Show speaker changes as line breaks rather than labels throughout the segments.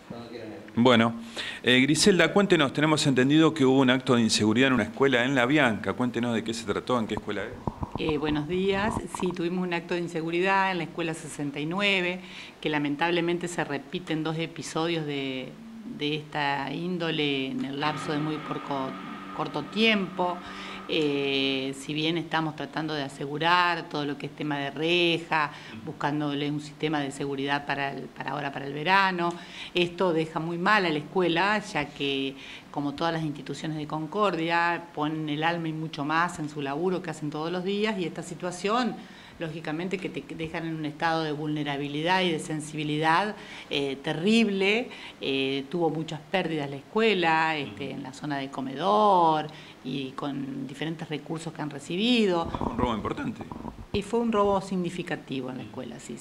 Bueno, Griselda, cuéntenos, tenemos entendido que hubo un acto de inseguridad en una escuela en La Bianca. Cuéntenos de qué se trató, en qué escuela es.
Buenos días. Sí, tuvimos un acto de inseguridad en la escuela 69, que lamentablemente se repiten dos episodios de esta índole en el lapso de muy corto tiempo. Si bien estamos tratando de asegurar todo lo que es tema de reja, buscándole un sistema de seguridad para ahora, para el verano, esto deja muy mal a la escuela, ya que, como todas las instituciones de Concordia, ponen el alma y mucho más en su laburo que hacen todos los días, y esta situación, lógicamente, que te dejan en un estado de vulnerabilidad y de sensibilidad terrible. Tuvo muchas pérdidas la escuela, en la zona de comedor y con diferentes recursos que han recibido.
Fue un robo importante.
Y fue un robo significativo en la escuela, sí.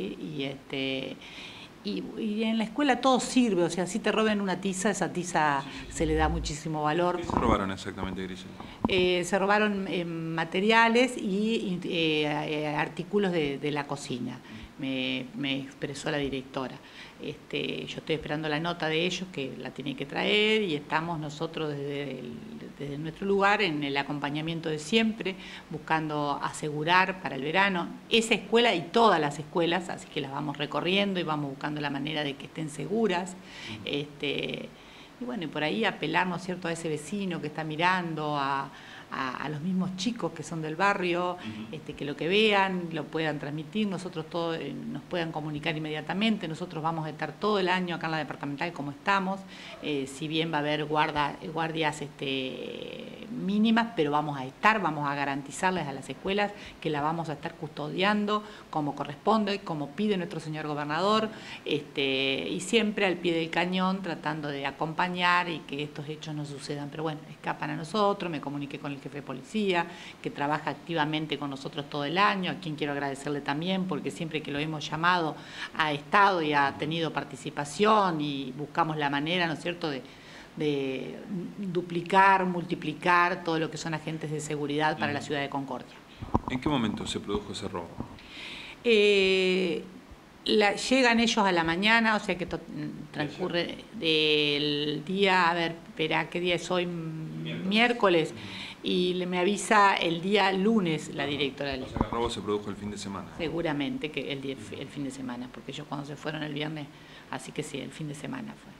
Y en la escuela todo sirve, o sea, si te roban una tiza, esa tiza se le da muchísimo valor.
¿Qué se robaron exactamente, Griselda?
Se robaron materiales y artículos de la cocina, me expresó la directora. Yo estoy esperando la nota de ellos, que la tienen que traer, y estamos nosotros desde nuestro lugar en el acompañamiento de siempre, buscando asegurar para el verano esa escuela y todas las escuelas, así que las vamos recorriendo y vamos buscando la manera de que estén seguras. Y bueno, y por ahí apelar, ¿no es cierto?, a ese vecino que está mirando, a los mismos chicos que son del barrio, que lo que vean lo puedan transmitir, nosotros todos nos puedan comunicar inmediatamente. Nosotros vamos a estar todo el año acá en la departamental como estamos, si bien va a haber guardias mínimas, pero vamos a garantizarles a las escuelas que la vamos a estar custodiando como corresponde, como pide nuestro señor gobernador, y siempre al pie del cañón, tratando de acompañar y que estos hechos no sucedan. Pero bueno, escapan a nosotros. Me comuniqué con el jefe de policía, que trabaja activamente con nosotros todo el año, a quien quiero agradecerle también, porque siempre que lo hemos llamado ha estado y ha tenido participación, y buscamos la manera, ¿no es cierto?, de duplicar, multiplicar todo lo que son agentes de seguridad para la ciudad de Concordia.
¿En qué momento se produjo ese robo?
Llegan ellos a la mañana, o sea que transcurre del día, a ver, espera, ¿qué día es hoy? Miércoles. Y me avisa el día lunes la directora del...
O sea, el robo se produjo el fin de semana.
Seguramente que el fin de semana, porque ellos cuando se fueron el viernes, así que sí, el fin de semana fue.